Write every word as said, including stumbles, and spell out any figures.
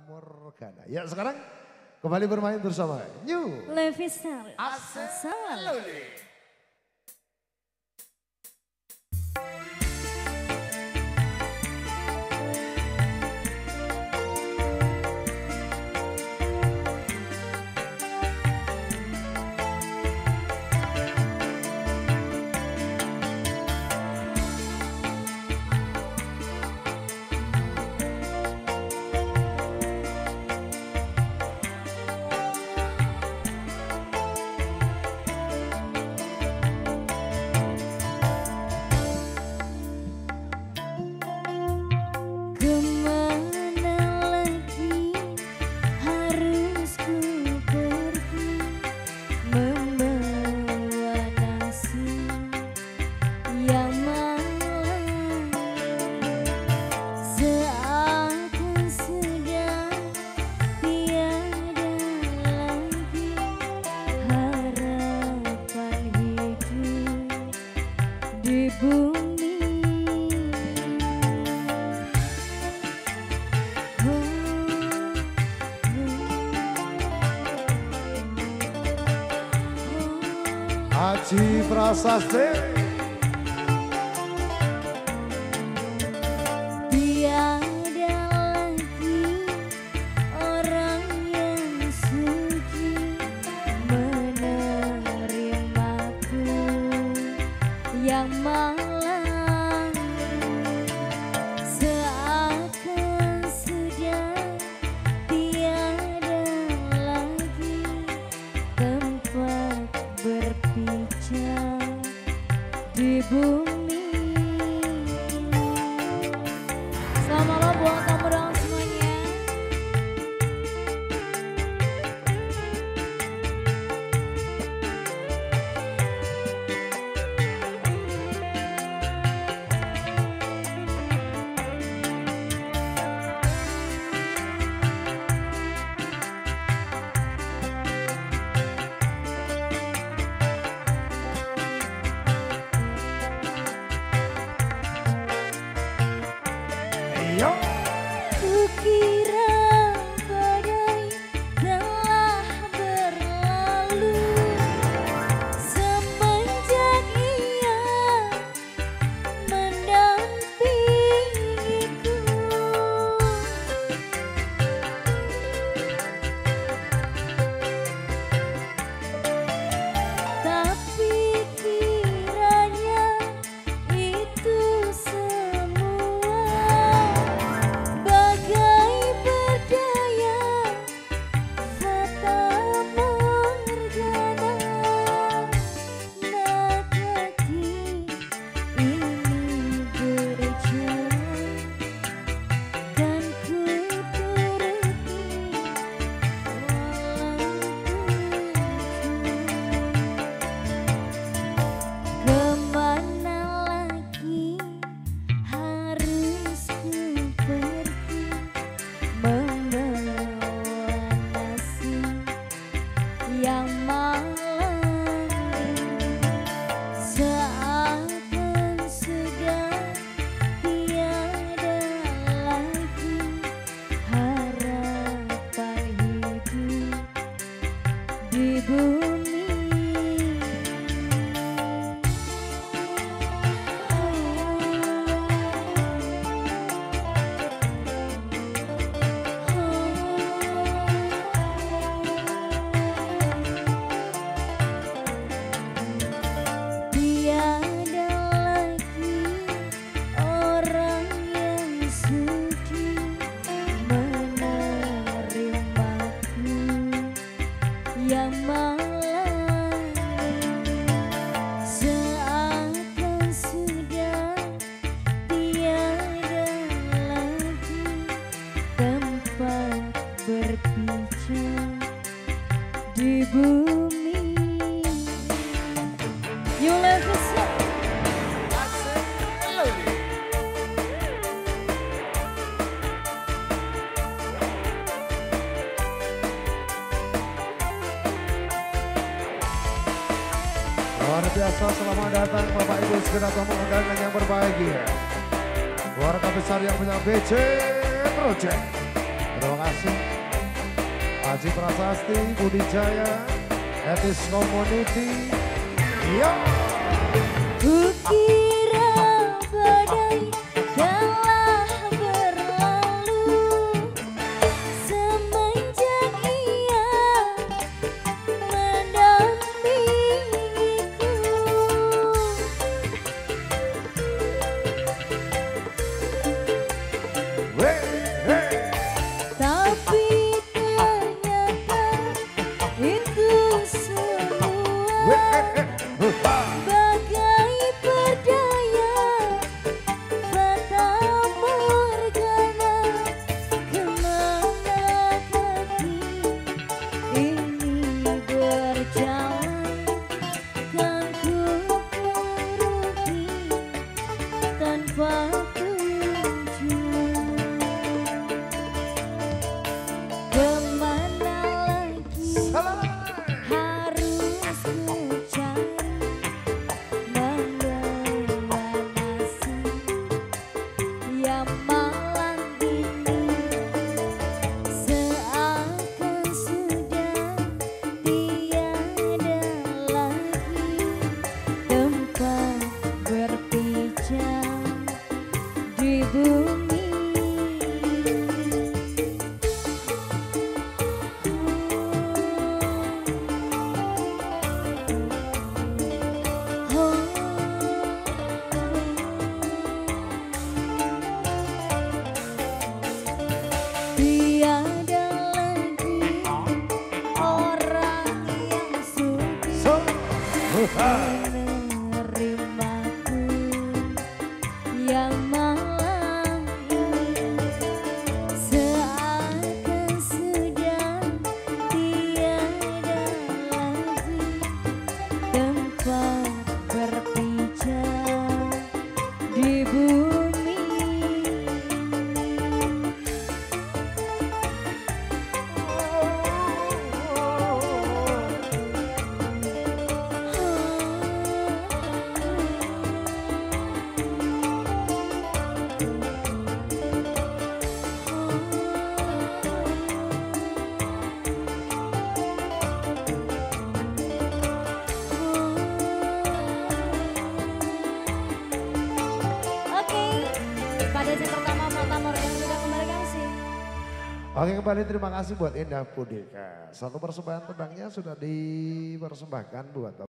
Morgana. Ya sekarang kembali bermain bersama New Levistar Asal. Haji Prasasti. Tiada lagi orang yang suci menerimaku yang malang, seakan sudah tiada lagi tempat berpijak di bumi. Selamat malam buat kamu dong semuanya. Kukira badai telah berlalu semenjak ia mendampingiku. Tapi kiranya itu yang malang, seakan sudah tiada lagi harapan hidup di bumi. Yang malang, seakan sudah tiada lagi tempat berpijak di bumi. You love us. Luar biasa, selamat datang Bapak Ibu segenap tamu undangan yang berbahagia. Keluarga besar yang punya B C Project. Terima kasih. Haji Prasasti, Budi Jaya, Etis Community. Yo. Kukira badai telah berlalu semenjak ia mendampingiku. Hey, hey. Tapi ternyata itu semua bagai berdaya fata morgana. Kemana kaki ini berjalan, kan ku pergi tanpa tujuan. Kemana lagi harus ku cari membawa nasib yang malam ini seakan sudah tiada lagi tempat berpijak di bumi. Tiada lagi orang yang sudi menerimaku yang malam ini seakan sudah tiada lagi tempat berpijak di bumi. Pada yang pertama Fata Morgana sudah kembali kasih. Oke, kembali terima kasih buat Indah Pudika. Satu persembahan tendangnya sudah dipersembahkan buat